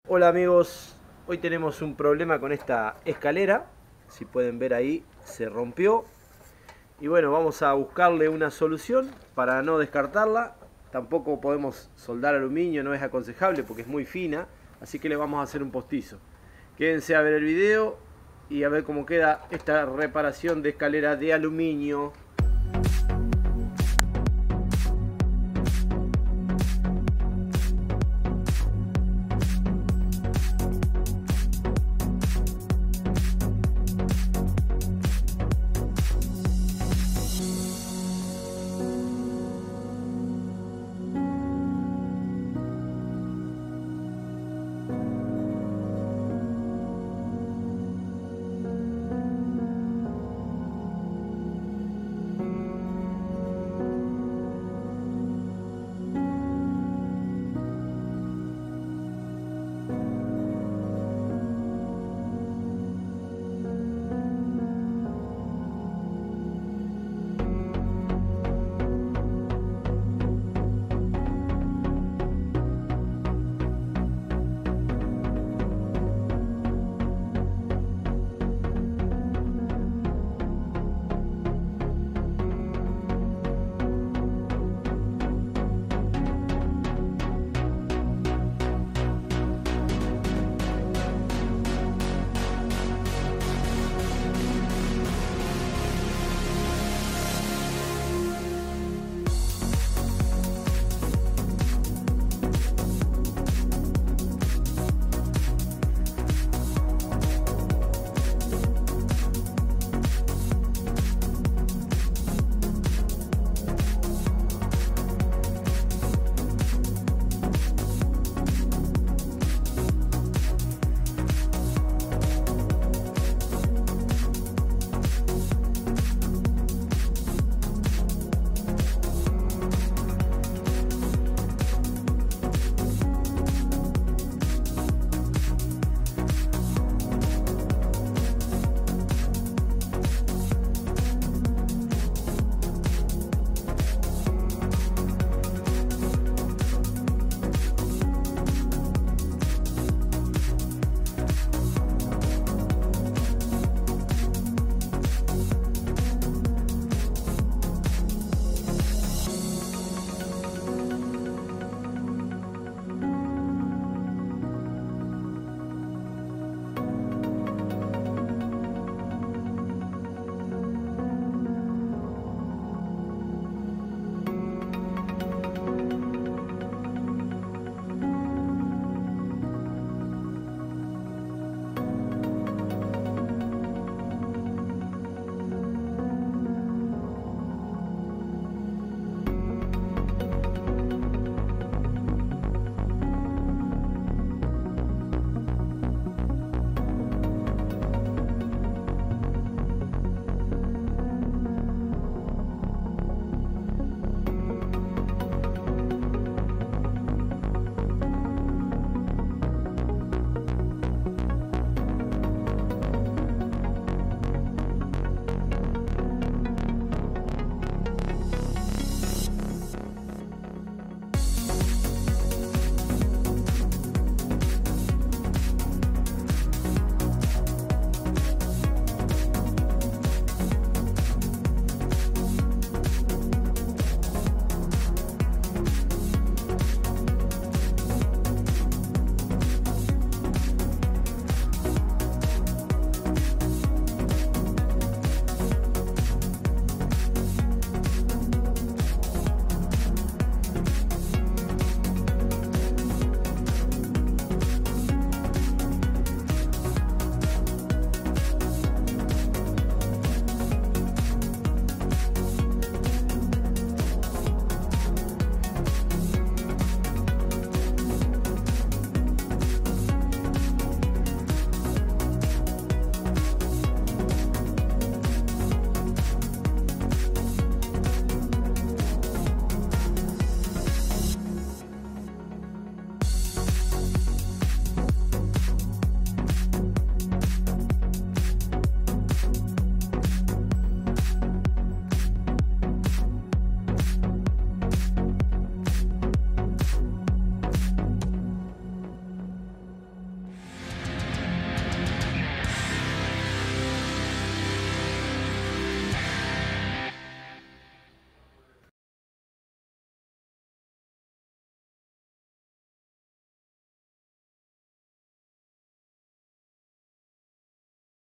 Hola amigos, hoy tenemos un problema con esta escalera. Si pueden ver ahí, se rompió. Y bueno, vamos a buscarle una solución para no descartarla. Tampoco podemos soldar aluminio, no es aconsejable porque es muy fina. Así que le vamos a hacer un postizo. Quédense a ver el video y a ver cómo queda esta reparación de escalera de aluminio.